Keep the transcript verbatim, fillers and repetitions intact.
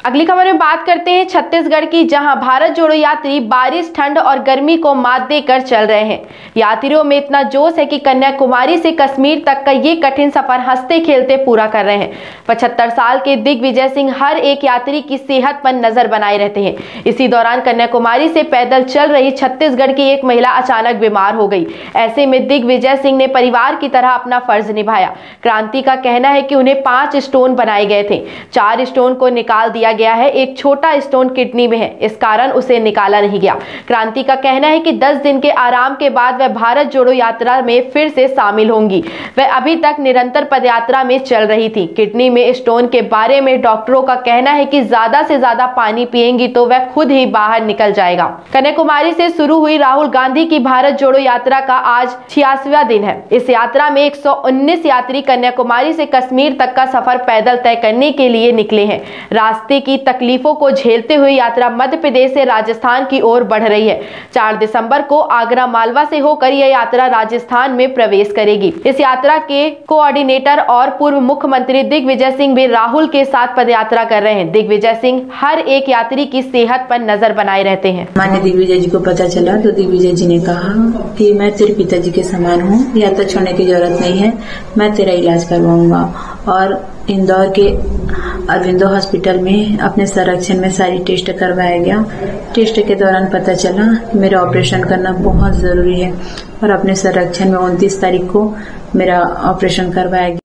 अगली खबर में बात करते हैं छत्तीसगढ़ की, जहां भारत जोड़ो यात्री बारिश, ठंड और गर्मी को मात देकर चल रहे हैं। यात्रियों में इतना जोश है कि कन्याकुमारी से कश्मीर तक का ये कठिन सफर हंसते खेलते पूरा कर रहे हैं। पचहत्तर साल के दिग्विजय सिंह हर एक यात्री की सेहत पर नजर बनाए रहते हैं। इसी दौरान कन्याकुमारी से पैदल चल रही छत्तीसगढ़ की एक महिला अचानक बीमार हो गई। ऐसे में दिग्विजय सिंह ने परिवार की तरह अपना फर्ज निभाया। क्रांति का कहना है कि उन्हें पांच स्टोन बनाए गए थे, चार स्टोन को निकाल दिया गया है, एक छोटा स्टोन किडनी में है, इस कारण उसे निकाला नहीं गया। क्रांति का कहना है कि दस दिन के आराम के बाद वह भारत जोड़ो यात्रा में फिर से शामिल होंगी। वह अभी तक निरंतर पदयात्रा में चल रही थी। किडनी में स्टोन के बारे में डॉक्टरों का कहना है कि ज्यादा से ज्यादा पानी पिएंगी तो वह खुद ही बाहर निकल जाएगा। कन्याकुमारी से शुरू हुई राहुल गांधी की भारत जोड़ो यात्रा का आज छियासीवां दिन है। इस यात्रा में एक सौ उन्नीस यात्री कन्याकुमारी से कश्मीर तक का सफर पैदल तय करने के लिए निकले हैं। रास्ते की तकलीफों को झेलते हुए यात्रा मध्य प्रदेश से राजस्थान की ओर बढ़ रही है। चार दिसंबर को आगरा मालवा से होकर यह यात्रा राजस्थान में प्रवेश करेगी। इस यात्रा के कोऑर्डिनेटर और पूर्व मुख्यमंत्री दिग्विजय सिंह भी राहुल के साथ पदयात्रा कर रहे हैं। दिग्विजय सिंह हर एक यात्री की सेहत पर नजर बनाए रहते हैं। माननीय दिग्विजय जी को पता चला तो दिग्विजय जी ने कहा कि मैं तेरे पिताजी के समान हूँ, यात्रा छोड़ने की जरूरत नहीं है, मैं तेरा इलाज करवाऊंगा। और इंदौर के अरविंदो हॉस्पिटल में अपने संरक्षण में सारी टेस्ट करवाया गया। टेस्ट के दौरान पता चला कि मेरा ऑपरेशन करना बहुत जरूरी है और अपने संरक्षण में उनतीस तारीख को मेरा ऑपरेशन करवाया गया।